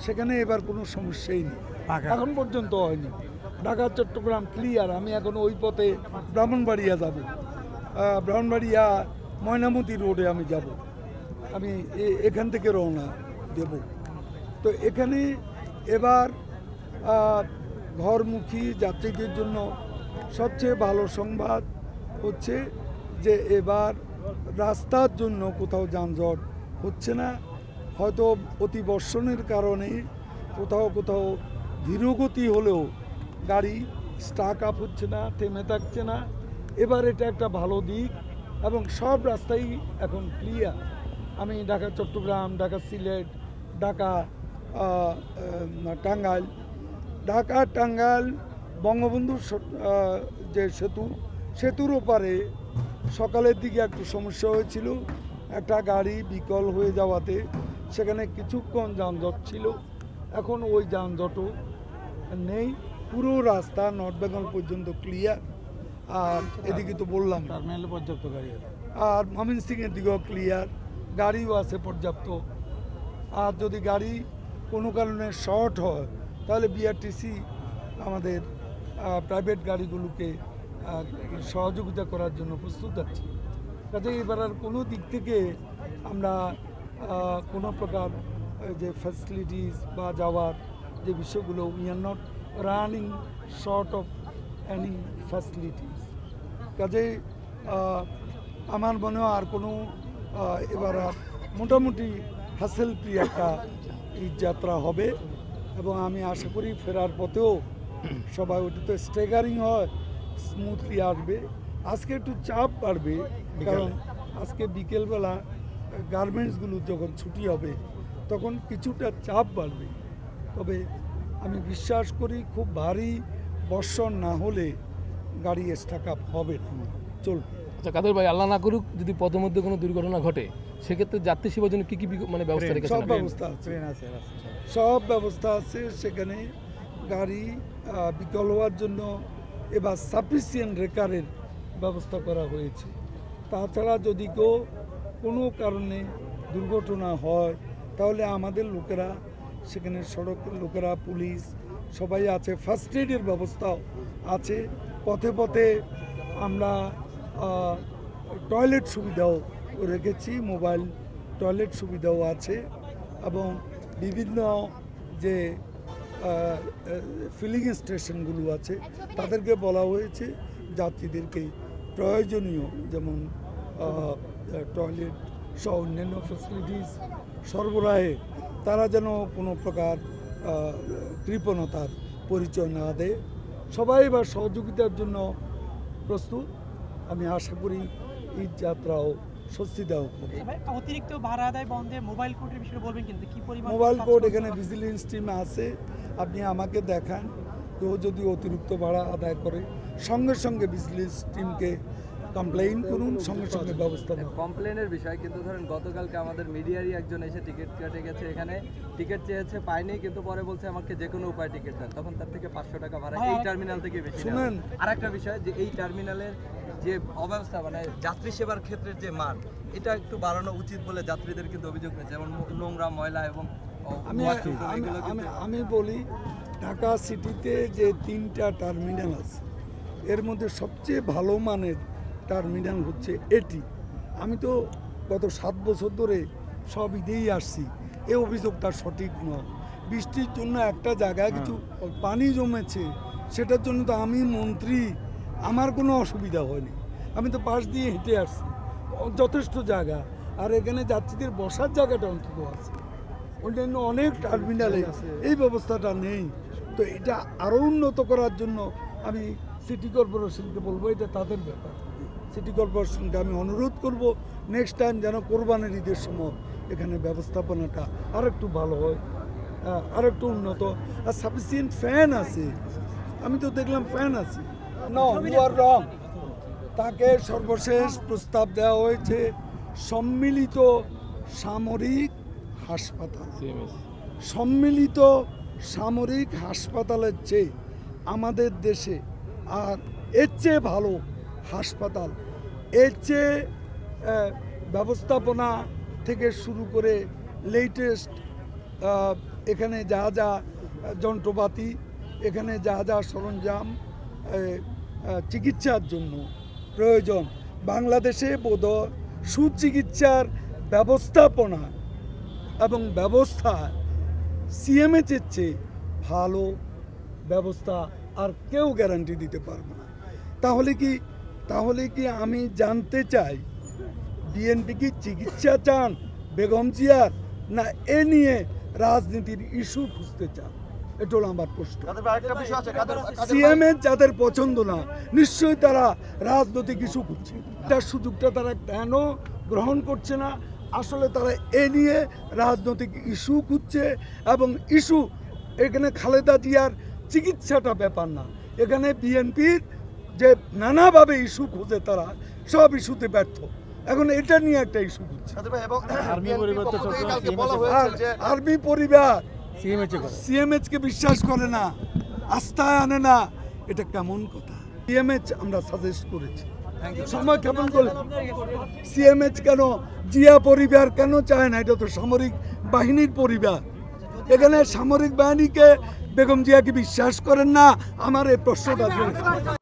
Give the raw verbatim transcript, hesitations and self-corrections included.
সেখানে এবার কোনো সমস্যাই নেই, এখন পর্যন্ত হয়নি। ঢাকা চট্টগ্রাম ক্লিয়ার। আমি এখন ওই পথে ব্রাহ্মণবাড়িয়া যাব, ব্রাহ্মণবাড়িয়া ময়নামতি রোডে আমি যাব, আমি এখান থেকে রওনা দেব। তো এখানে এবার ঘরমুখী যাত্রীদের জন্য সবচেয়ে ভালো সংবাদ হচ্ছে যে এবার রাস্তার জন্য কোথাও যানজট হচ্ছে না। হয়তো অতিবর্ষণের কারণে কোথাও কোথাও ধীরগতি হলেও গাড়ি স্টাক আপ হচ্ছে না, থেমে থাকছে না। এবার এটা একটা ভালো দিক এবং সব রাস্তাই এখন ক্লিয়ার। আমি ঢাকা চট্টগ্রাম, ঢাকা সিলেট, ঢাকা টাঙ্গাইল, ঢাকা টাঙ্গাইল বঙ্গবন্ধু যে সেতু, সেতুর ওপারে সকালের দিকে একটু সমস্যা হয়েছিল, একটা গাড়ি বিকল হয়ে যাওয়াতে সেখানে কিছুক্ষণ যানজট ছিল। এখন ওই যানজটও নেই, পুরো রাস্তা নর্থ বেঙ্গল পর্যন্ত ক্লিয়ার। আর এদিকে তো বললাম টার্মিনালে পর্যাপ্ত গাড়ি আছে, আর ময়মনসিংহের দিকেও ক্লিয়ার, গাড়িও আছে পর্যাপ্ত। আর যদি গাড়ি কোনো কারণে শর্ট হয় তাহলে বিআরটিসি আমাদের প্রাইভেট গাড়িগুলোকে সহযোগিতা করার জন্য প্রস্তুত আছে। কাজে এবার আর কোনো দিক থেকে আমরা কোনো প্রকার যে ফ্যাসিলিটিস বা যাওয়ার যে বিষয়গুলো, we are not running short of any facilities. কাজে আমার মনে হয় আর কোনো এবার মোটামুটি হ্যাসেল ফ্রি একটা ঈদযাত্রা হবে এবং আমি আশা করি ফেরার পথেও সবাই ওটাতে স্ট্যাগারিং হয়, স্মুথলি আসবে। আজকে একটু চাপ বাড়বে, কারণ আজকে বিকেলবেলা গার্মেন্টসগুলো যখন ছুটি হবে তখন কিছুটা চাপ বাড়বে। তবে আমি বিশ্বাস করি খুব ভারী বর্ষণ না হলে গাড়ি স্টাক আপ হবে না, চলবে। আচ্ছা কাদের ভাই, আল্লাহ না করুক যদি পথের মধ্যে কোনো দুর্ঘটনা ঘটে, সেক্ষেত্রে যাত্রী সেবার জন্য কী কী মানে ব্যবস্থা রেখেছেন? সব ব্যবস্থা আছে, সব ব্যবস্থা আছে সেখানে। গাড়ি বিকল হওয়ার জন্য এবার সাফিসিয়েন্ট রেকারের ব্যবস্থা করা হয়েছে। তাছাড়া যদি কেউ কোনো কারণে দুর্ঘটনা হয় তাহলে আমাদের লোকেরা সেখানে, সড়কের লোকেরা, পুলিশ সবাই আছে, ফার্স্ট এডের ব্যবস্থাও আছে। পথে পথে আমরা টয়লেট সুবিধাও রেখেছি, মোবাইল টয়লেট সুবিধাও আছে এবং বিভিন্ন যে ফিলিং স্টেশনগুলো আছে তাদেরকে বলা হয়েছে যাত্রীদেরকে প্রয়োজনীয় যেমন টয়লেট সহ অন্যান্য ফ্যাসিলিটিস সরবরাহে তারা যেন কোনো প্রকার কৃপণতার পরিচয় না দেয়। সবাই এবার সহযোগিতার জন্য প্রস্তুত। আমি আশা করি ঈদ যাত্রাও স্বস্তিদায়ক হবে। অতিরিক্ত ভাড়া আদায় বন্ধে মোবাইল কোর্টের বিষয়ে বলবেন, কিন্তু কি পরিমাণ মোবাইল কোর্ট এখানে ভিজিলেন্স টিম আছে, আপনি আমাকে দেখান, কেউ যদি অতিরিক্ত ভাড়া আদায় করে সঙ্গে সঙ্গে ভিজিলেন্স টিমকে কমপ্লেইন করুন, সঙ্গে সঙ্গে ব্যবস্থা নেব। কমপ্লেনের বিষয় কিন্তু ধরেন গতকালকে আমাদের মিডিয়ারই একজন এসে টিকিট কেটে গেছে, এখানে টিকিট চেয়েছে, পায়নি, কিন্তু পরে বলছে আমাকে যে কোনো উপায় টিকিট দেন, তখন তার থেকে পাঁচশো টাকা ভাড়া এই টার্মিনাল থেকে বেশি। শুনেন, আর একটা বিষয় যে এই টার্মিনালের যে অব্যবস্থা, মানে যাত্রী সেবার ক্ষেত্রে যে মান, এটা একটু বাড়ানো উচিত বলে যাত্রীদের কিন্তু অভিযোগ হয়েছে, যেমন নোংরা, ময়লা এবং আমি আমি আমি বলি ঢাকা সিটিতে যে তিনটা টার্মিনাল আছে এর মধ্যে সবচেয়ে ভালো মানের টার্মিনাল হচ্ছে এটি। আমি তো গত সাত বছর ধরে সব ঈদেই আসছি, এই অভিযোগটা সঠিক নয়। বৃষ্টির জন্য একটা জায়গায় কিছু পানি জমেছে, সেটার জন্য তো আমি মন্ত্রী, আমার কোনো অসুবিধা হয়নি, আমি তো পাশ দিয়ে হেঁটে আসছি, যথেষ্ট জায়গা। আর এখানে যাত্রীদের বসার জায়গাটা অন্তত আছে, অন্যান্য অনেক টার্মিনালে এই ব্যবস্থাটা নেই। তো এটা আরও উন্নত করার জন্য আমি সিটি কর্পোরেশনকে বলবো, এটা তাদের ব্যাপার। সিটি কর্পোরেশনকে আমি অনুরোধ করব নেক্সট টাইম যেন কোরবানির ঈদের সময় এখানে ব্যবস্থাপনাটা আর একটু ভালো হয়, আর একটু উন্নত। আর সাফিসিয়েন্ট ফ্যান আছে, আমি তো দেখলাম ফ্যান আছে। No, you are wrong. তাকে সর্বশেষ প্রস্তাব দেওয়া হয়েছে সম্মিলিত সামরিক হাসপাতাল। সম্মিলিত সামরিক হাসপাতালের চেয়ে আমাদের দেশে আর এর চেয়ে ভালো হাসপাতাল, এর চেয়ে ব্যবস্থাপনা থেকে শুরু করে লেটেস্ট আহ, এখানে যা যা যন্ত্রপাতি, এখানে যা যা সরঞ্জাম এ, আহ, চিকিৎসার জন্য প্রয়োজন, বাংলাদেশে বোধহয় সুচিকিৎসার ব্যবস্থাপনা এবং ব্যবস্থা সিএমএইচের চেয়ে ভালো ব্যবস্থা আর কেউ গ্যারান্টি দিতে পারবে না। তাহলে কি তাহলে কি আমি জানতে চাই বিএনপি কি চিকিৎসা চান বেগম জিয়ার, না এ নিয়ে রাজনীতির ইস্যু খুঁজতে চান? এটা হলো আমার প্রশ্ন। সিএমএ যাদের পছন্দ না, নিশ্চয়ই তারা রাজনৈতিক ইস্যু খুঁজছে। তার সুযোগটা তারা কেন গ্রহণ করছে না? আসলে তারা এ নিয়ে রাজনৈতিক ইস্যু খুঁজছে, এবং ইস্যু এখানে খালেদা জিয়ার চিকিৎসাটা ব্যাপার না, এখানে বিএনপির যে নানাভাবে ইস্যু খুঁজে তারা সব ইস্যুতে ব্যর্থ। এখন এটা নিয়ে একটা ইস্যু খুঁজছে। আর আর্মি পরিবার সিএমএইচ কে বিশ্বাস করে না, আস্থায় আনে না, এটা কেমন কথা? সিএমএইচ আমরা সাজেস্ট করেছি, সময় কেমন করলে সিএমএইচ কেন জিয়া পরিবার কেন চায় না? এটা তো সামরিক বাহিনীর পরিবার, এখানে সামরিক বাহিনীকে বেগম জিয়া কি বিশ্বাস করেন না? আমার এই প্রশ্নটা